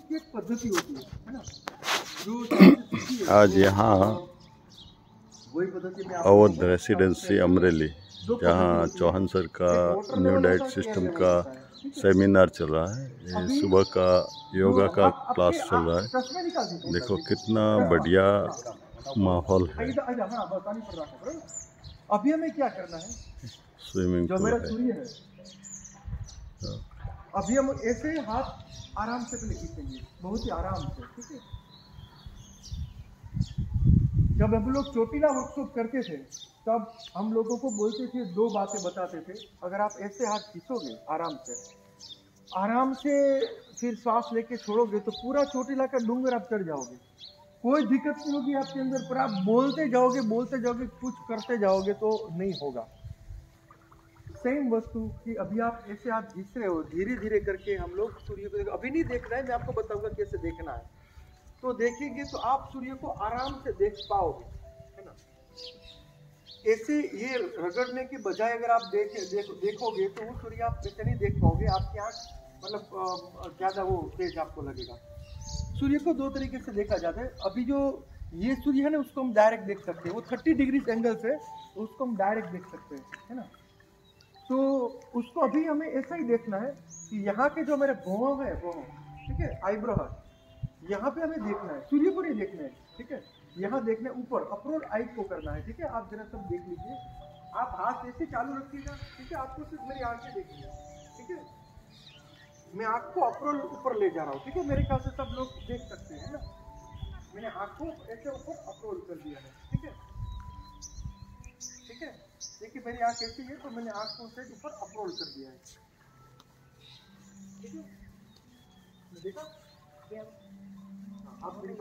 उसकी एक पद्धति होती है ना, जो आज यहाँ वही पद्धति में अवध रेसिडेंसी अमरेली, जहाँ चौहान सर का न्यू डाइट सिस्टम का सेमिनार चल रहा है। ये सुबह का योगा का क्लास चल रहा है। देखो कितना बढ़िया माहौल है। अभी हमें क्या करना है, स्विमिंग जो पूल मेरा है। सूर्य है, अभी हम ऐसे हाथ आराम से पहले खींचेंगे, बहुत ही आराम से, ठीक है। जब हम लोग चोटिला वर्कशॉप करते थे तब हम लोगों को बोलते थे, दो बातें बताते थे। अगर आप ऐसे हाथ खींचोगे आराम से फिर सांस लेके छोड़ोगे तो पूरा चोटिला का डूंगर आप चढ़ जाओगे, कोई दिक्कत नहीं होगी आपके अंदर। पर आप बोलते जाओगे कुछ करते जाओगे तो नहीं होगा। सेम वस्तु कि अभी आप ऐसे हाथ खींच रहे हो, धीरे धीरे करके हम लोग सूर्य को, अभी नहीं देखना है, मैं आपको बताऊंगा कैसे देखना है। तो देखेंगे तो आप सूर्य को आराम से देख पाओगे, है ना। ऐसे ये रगड़ने के बजाय अगर आप देखोगे तो वो सूर्य आप वैसे नहीं देख पाओगे। आपकी आंख मतलब ज्यादा वो तेज आपको लगेगा। सूर्य को दो तरीके से देखा जाता है। अभी जो ये सूर्य है ना, उसको हम डायरेक्ट देख सकते हैं, वो 30 डिग्री एंगल से उसको हम डायरेक्ट देख सकते हैं, है ना। तो उसको अभी हमें ऐसा ही देखना है कि यहाँ के जो मेरे भौहों है, ठीक है, आईब्रो है, यहाँ पे हमें देखना है, सूर्य को नहीं देखना है, ठीक है। यहाँ देखना है ऊपर, अप्रोल आई को करना है, ठीक है। आप जरा सब देख लीजिए, आप हाथ ऐसे चालू रखिएगा, ठीक है। आपको सिर्फ मेरी आंखें देखनी है, ठीक है। मैं आंख को अप्रोल ऊपर ले जा रहा हूँ, ठीक है। मेरे ख्याल से सब लोग देख सकते हैं ना। मैंने आंख को ऐसे ऊपर अप्रोल कर दिया है, ठीक है, ठीक है। देखिए मेरी आंख ऐसी है तो मैंने आंख को से ऊपर अप्रोल कर दिया है, ठीक है। देखा? आप